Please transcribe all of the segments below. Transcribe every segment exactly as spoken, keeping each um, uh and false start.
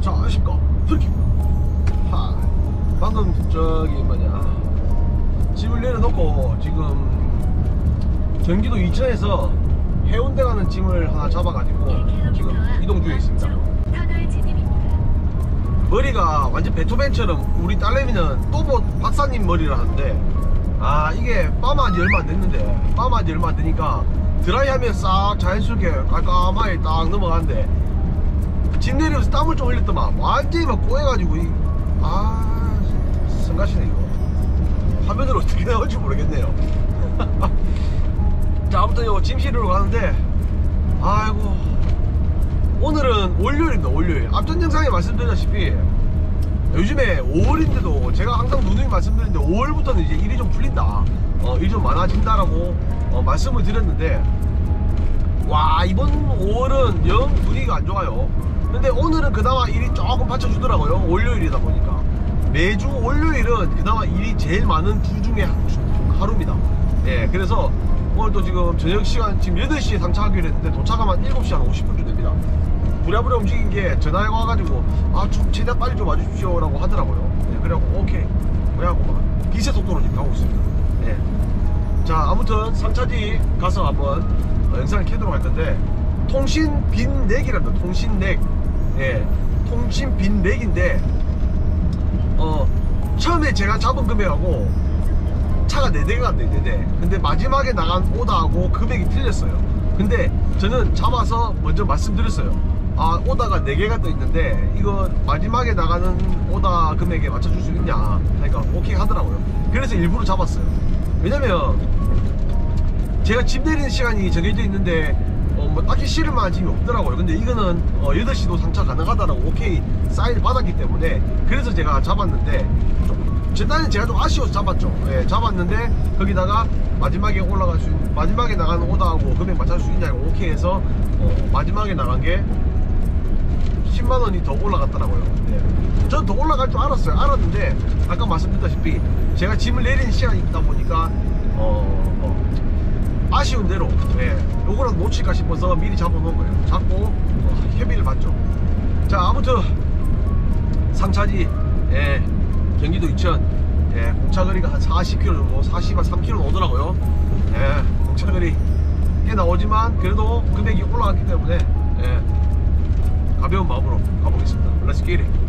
자, 아십니까? 그렇게 하, 방금 저기 뭐냐 짐을 내려놓고 지금 경기도 이천에서 해운대 가는 짐을 하나 잡아가지고 지금 이동 중에 있습니다. 머리가 완전 베토벤처럼 우리 딸내미는 또봇 박사님 머리를 하는데, 아 이게 빠마한 지 얼마 안 됐는데 빠마한 지 얼마 안 되니까 드라이 하면 싹 자연스럽게 깔끔하게 딱 넘어가는데, 짐 내리면서 땀을 좀 흘렸더만 완전히 막 꼬여가지고 이, 아 성가시네 이거. 화면으로 어떻게 나올지 모르겠네요. 자, 아무튼 요 짐 실으러 가는데, 아이고 오늘은 월요일입니다. 월요일. 앞전 영상에 말씀드렸다시피 요즘에 오월인데도 제가 항상 누누이 말씀드리는데 오월부터는 이제 일이 좀 풀린다, 어, 일이 좀 많아진다라고 어, 말씀을 드렸는데, 와 이번 오월은 영 분위기가 안 좋아요. 근데 오늘은 그나마 일이 조금 받쳐주더라고요. 월요일이다 보니까 매주 월요일은 그나마 일이 제일 많은 주 중에 하루입니다. 예, 그래서 오늘도 지금 저녁 시간 지금 여덟 시에 상차하기로 했는데 도착하면 일곱 시 한 오십 분쯤 됩니다. 부랴부랴 움직인 게 전화가 와가지고 아 좀 최대한 빨리 좀 와주십시오 라고 하더라고요. 예, 그래갖고 오케이 그래갖고 막 빛의 속도로 지금 가고 있습니다. 예. 자, 아무튼 상차지 가서 한번 어, 영상을 켜도록 할 건데, 통신 빈넥이랍니다. 통신넥. 예, 통신 빈넥인데 어 처음에 제가 잡은 금액하고 차가 네 대가 안 돼, 네 대. 근데 마지막에 나간 오다하고 금액이 틀렸어요. 근데 저는 잡아서 먼저 말씀드렸어요. 아 오다가 네 개가 떠 있는데 이거 마지막에 나가는 오다 금액에 맞춰줄 수 있냐 하니까 오케이 하더라고요. 그래서 일부러 잡았어요. 왜냐면 제가 짐 내리는 시간이 정해져 있는데 어, 뭐 딱히 실을만한 짐이 없더라고요. 근데 이거는 어, 여덟 시도 상차 가능하다라고 오케이 사인을 받았기 때문에 그래서 제가 잡았는데, 제 딴엔 제가 좀 아쉬워서 잡았죠. 예, 잡았는데 거기다가 마지막에 올라갈 수 있는, 마지막에 나가는 오다하고 금액 맞출 수 있냐고 오케이 해서 어, 마지막에 나간 게 십만 원이 더 올라갔더라고요. 예. 저는 더 올라갈 줄 알았어요. 알았는데 아까 말씀드렸다시피 제가 짐을 내리는 시간이 있다 보니까 어, 어, 아쉬운 대로 예, 요거라도 놓칠까 싶어서 미리 잡아놓은 거예요. 잡고 어, 협의를 받죠. 자, 아무튼 상차지 예, 경기도 이천, 예, 공차거리가 한 사십 킬로미터 정도, 사십에서 삼 킬로미터 오더라고요. 예, 공차거리 꽤 나오지만 그래도 금액이 올라갔기 때문에 예, 가벼운 마음으로 가보겠습니다. Let's get it.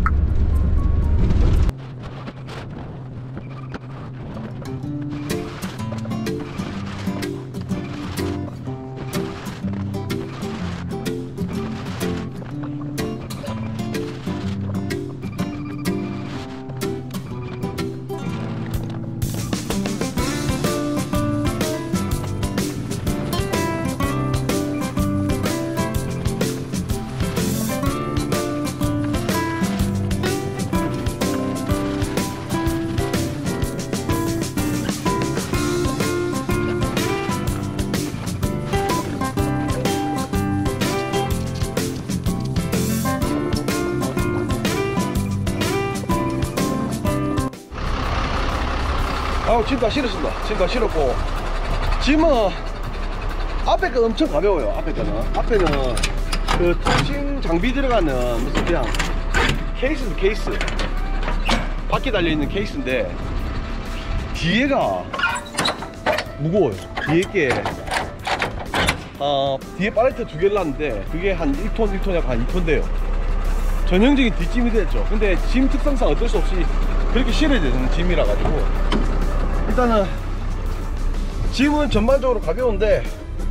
아우, 짐 다 실었습니다. 짐 다 실었고, 짐은 앞에 거 엄청 가벼워요. 앞에 거는 앞에는 그 통신 장비 들어가는 무슨 그냥 케이스는 케이스, 바퀴 달려있는 케이스인데 뒤에가 무거워요. 뒤에 게 어, 뒤에 팔레트 두 개를 놨는데 그게 한 일 톤, 일 톤 약간 한 이 톤 돼요. 전형적인 뒷짐이 됐죠. 근데 짐 특성상 어쩔 수 없이 그렇게 실어야 되는 짐이라 가지고 일단은 짐은 전반적으로 가벼운데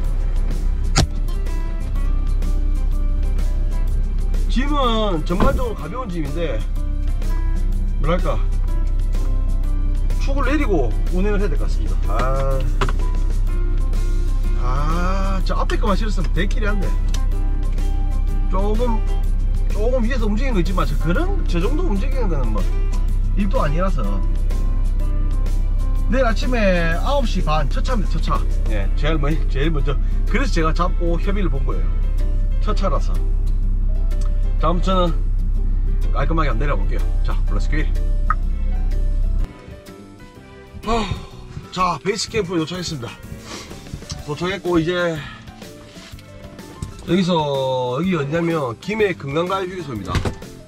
짐은 전반적으로 가벼운 짐인데 뭐랄까 축을 내리고 운행을 해야 될 것 같습니다. 아, 아, 저 앞에 거만 실었으면 대길이 안돼. 조금 조금 위에서 움직이는 거 있지만 저 그런 저 정도 움직이는 거는 뭐 일도 아니라서. 내일 아침에 아홉 시 반 첫 차입니다. 첫 차. 예, 제일, 먼, 제일 먼저. 그래서 제가 잡고 협의를 본 거예요. 첫 차라서. 자, 아무튼 저는 깔끔하게 한번 내려볼게요. 자, Let's get it. 어, 자, 베이스 캠프에 도착했습니다. 도착했고 이제 여기서 여기 어디냐면 김해 금강가요휴게소입니다.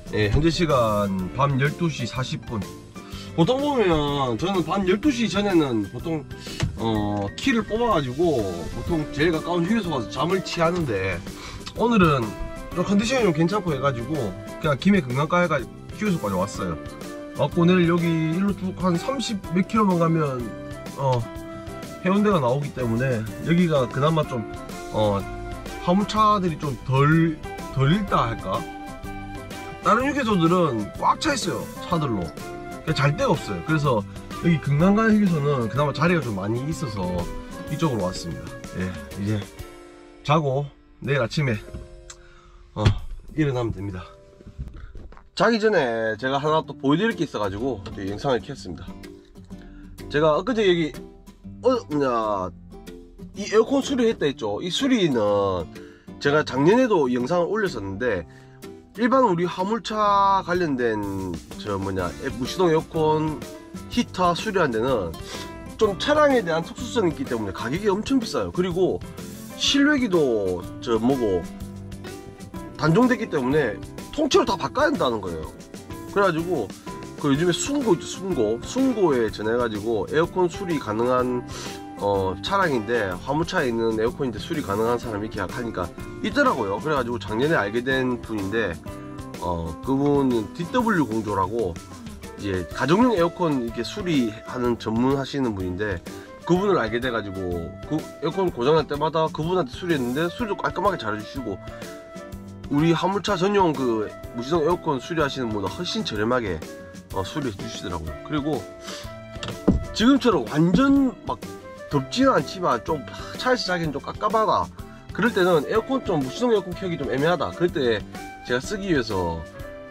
예, 현재 시간 밤 열두 시 사십 분. 보통 보면 저는 밤 열두 시 전에는 보통 어, 키를 뽑아가지고 보통 제일 가까운 휴게소 가서 잠을 취하는데, 오늘은 좀 컨디션이 좀 괜찮고 해가지고 그냥 김해 금강가 해가지고 휴게소까지 왔어요. 왔고 내일 여기 일로 쭉 한 삼십 몇 킬로만 가면 어, 해운대가 나오기 때문에 여기가 그나마 좀 어, 화물차들이 좀 덜 덜 있다 할까? 다른 휴게소들은 꽉 차 있어요, 차들로. 잘 데가 없어요. 그래서 여기 금강가 휴게소는 그나마 자리가 좀 많이 있어서 이쪽으로 왔습니다. 예, 이제 자고 내일 아침에 어, 일어나면 됩니다. 자기 전에 제가 하나 또 보여드릴 게 있어가지고 영상을 켰습니다. 제가 엊그제 여기 어 뭐냐 이 에어컨 수리했다 했죠. 이 수리는 제가 작년에도 영상을 올렸었는데, 일반 우리 화물차 관련된 저 뭐냐 무시동 에어컨 히터 수리하는 데는 좀 차량에 대한 특수성이 있기 때문에 가격이 엄청 비싸요. 그리고 실외기도 저 뭐고 단종됐기 때문에 통째로 다 바꿔야 한다는 거예요. 그래가지고 그 요즘에 순고 있죠, 순고 순고에 전해가지고 에어컨 수리 가능한 어 차량인데, 화물차에 있는 에어컨인데 수리 가능한 사람이 이렇게 하니까 있더라고요. 그래가지고 작년에 알게 된 분인데, 어 그분은 디더블유 공조라고 이제 가정용 에어컨 이렇게 수리하는 전문하시는 분인데, 그분을 알게 돼가지고 그 에어컨 고장날 때마다 그분한테 수리했는데 수리도 깔끔하게 잘해주시고, 우리 화물차 전용 그 무시동 에어컨 수리하시는 분보다 훨씬 저렴하게 어, 수리해 주시더라고요. 그리고 지금처럼 완전 막 덥지는 않지만 좀 차에서 자기는 좀 깝깝하다 그럴 때는 에어컨 좀 무시동 에어컨 켜기 좀 애매하다 그럴 때 제가 쓰기 위해서,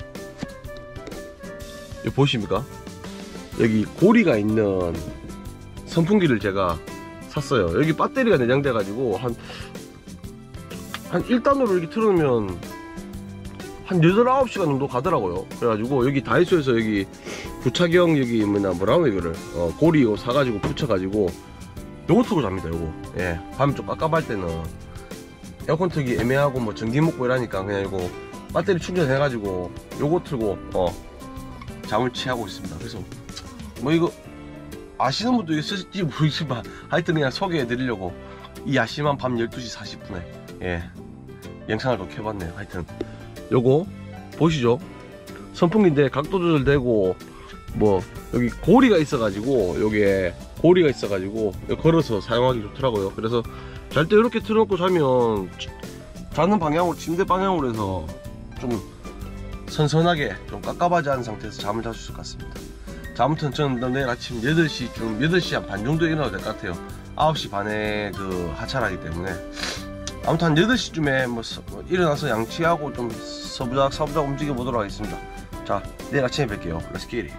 여기 보이십니까? 여기 고리가 있는 선풍기를 제가 샀어요. 여기 배터리가 내장돼 가지고 한 한 일 단으로 이렇게 틀어놓으면 한 여덟, 아홉 시간 정도 가더라고요. 그래가지고 여기 다이소에서 여기 부착형 여기 뭐냐 뭐라고 이거를 어, 고리 이거 사가지고 붙여가지고 요거 틀고 잡니다. 요거 예, 밤에 좀 깝깝할 때는 에어컨 틀기 애매하고 뭐 전기 먹고 이러니까 그냥 이거 배터리 충전해가지고 요거 틀고 어 잠을 취하고 있습니다. 그래서 뭐 이거 아시는 분도 이거 쓰실지 모르지만 하여튼 그냥 소개해 드리려고 이 야심한 밤 열두 시 사십 분에 예 영상을 또 켜봤네요. 하여튼 요거 보시죠. 선풍기인데 각도 조절되고 뭐 여기 고리가 있어가지고 요게 고리가 있어가지고 걸어서 사용하기 좋더라고요. 그래서 잘 때 이렇게 틀어놓고 자면 자는 방향으로 침대 방향으로 해서 좀 선선하게 좀 깝깝하지 않은 상태에서 잠을 잘 수 있을 것 같습니다. 자, 아무튼 저는 내일 아침 여덟 시쯤 여덟 시 한 반 정도에 일어나도 될 것 같아요. 아홉 시 반에 그 하차하기 때문에 아무튼 한 여덟 시쯤에 뭐 일어나서 양치하고 좀 서부작 서부작 움직여 보도록 하겠습니다. 자, 내일 아침에 뵐게요. Let's get it.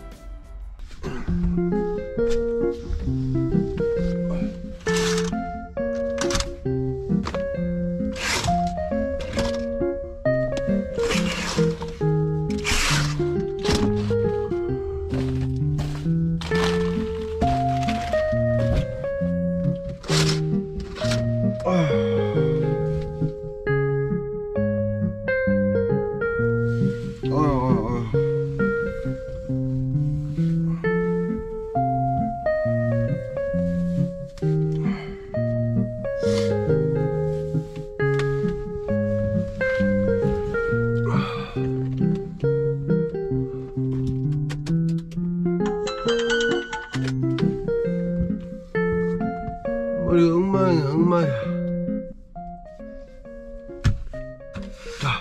머리 엉망이야 엉망이야. 자,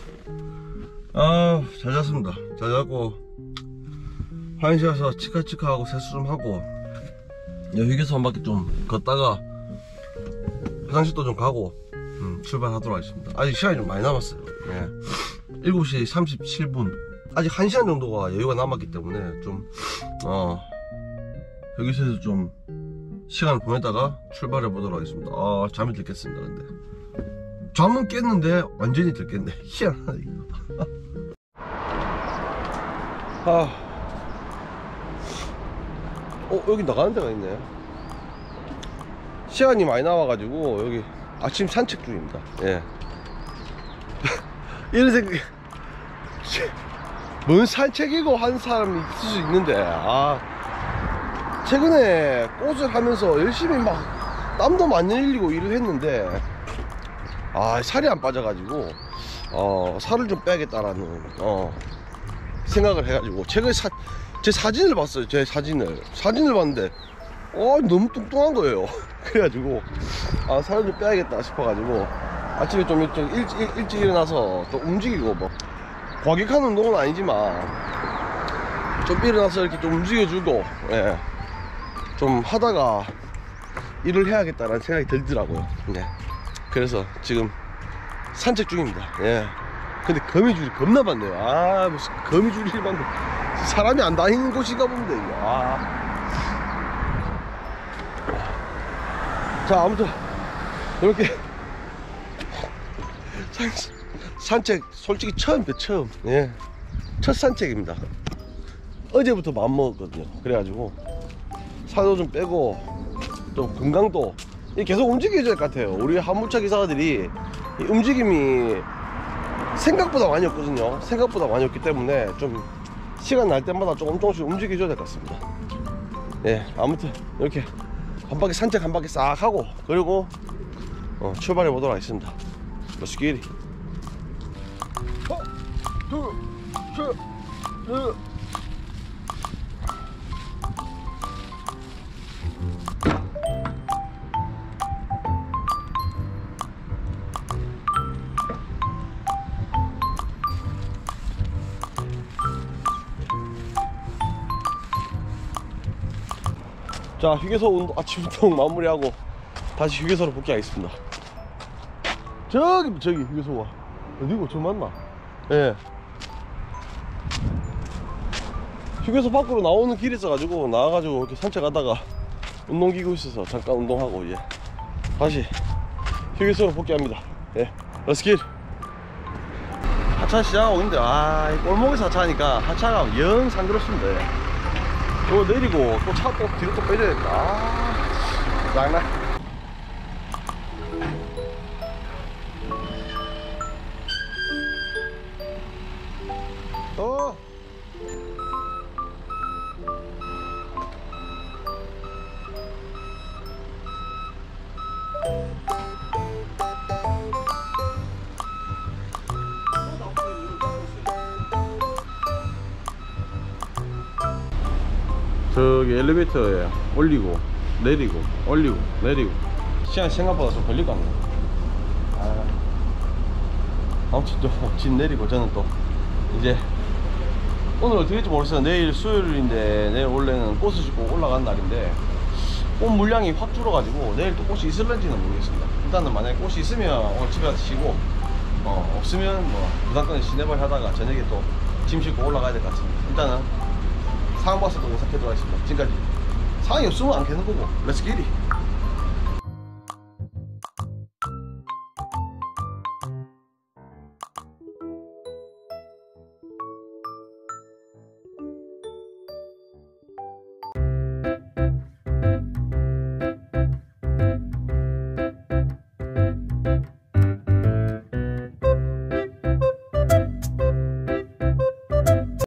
아, 잘 잤습니다. 잘 잤고 화장실 가서 치카치카하고 세수 좀 하고 휴게소 한 바퀴 좀 걷다가 화장실도 좀 가고 음, 출발하도록 하겠습니다. 아직 시간이 좀 많이 남았어요. 예. 일곱 시 삼십칠 분 아직 한 시간 정도가 여유가 남았기 때문에 좀 어, 여기서 좀 시간을 보내다가 출발해 보도록 하겠습니다. 아, 잠이 들겠습니다. 근데 잠은 깼는데 완전히 들겠네. 희한하네 이거. 아, 어, 여기 나가는 데가 있네. 시간이 많이 남아가지고 여기 아침 산책 중입니다. 예. 이런 생각, 뭔 산책이고 한 사람이 있을 수 있는데, 아 최근에 꽃을 하면서 열심히 막 땀도 많이 흘리고 일을 했는데, 아 살이 안 빠져가지고 어 살을 좀 빼야겠다라는 어 생각을 해가지고 최근에 사, 제 사진을 봤어요. 제 사진을 사진을 봤는데 어 너무 뚱뚱한 거예요. 그래가지고 아 살을 좀 빼야겠다 싶어가지고 아침에 좀 일찍, 일찍, 일찍 일어나서 좀 움직이고, 뭐 과격한 운동은 아니지만 좀 일어나서 이렇게 좀 움직여주고, 예, 좀 하다가 일을 해야겠다라는 생각이 들더라고요. 네. 그래서 지금 산책 중입니다. 예. 근데 거미줄이 겁나 많네요. 아 무슨 거미줄이 많네. 사람이 안 다니는 곳인가 본데 이거. 아. 자 아무튼 이렇게 산, 산책 솔직히 처음이에요. 처음. 예. 첫 산책입니다. 어제부터 마음 먹었거든요. 그래가지고 살도 좀 빼고 좀 건강도 계속 움직여야 될 것 같아요. 우리 화물차 기사들이 움직임이 생각보다 많이 없거든요. 생각보다 많이 없기 때문에 좀 시간 날 때마다 조금 조금씩 움직여줘야 될 것 같습니다. 예, 아무튼 이렇게 한 바퀴 산책 한 바퀴 싹 하고 그리고 어, 출발해 보도록 하겠습니다. Let's get it. 하나, 둘, 셋, 넷. 자 휴게소 운동, 아침 운동 마무리하고 다시 휴게소로 복귀하겠습니다. 저기 저기 휴게소가 어디고? 저 맞나? 예. 휴게소 밖으로 나오는 길이 있어가지고 나와가지고 이렇게 산책하다가 운동기구 있어서 잠깐 운동하고 이제 다시 휴게소로 복귀합니다. 예, Let's get it. 하차 시작하고 있는데 아 이 골목에서 하차하니까 하차가 영 상그럽습니다. 예. 이거 내리고 또 차 또 뒤로 또 빼줘야 된다. 아, 장난. 어. 저기 엘리베이터에 올리고 내리고 올리고 내리고 시간이 생각보다 좀 걸릴 것 같네. 아, 아무튼 또 집 내리고 저는 또 이제 오늘 어떻게 될지 모르겠어요. 내일 수요일인데 내일 원래는 꽃을 싣고 올라간 날인데 꽃 물량이 확 줄어가지고 내일 또 꽃이 있을런지는 모르겠습니다. 일단은 만약에 꽃이 있으면 오늘 집에 가서 쉬고 어, 없으면 뭐 무당권에 시내발 하다가 저녁에 또 짐 싣고 올라가야 될 것 같습니다. 일단은 상황 봐서 또 오싹해도록 하겠습니다. 지금까지 상황이 없으면 안 캐는 거고 Let's get it.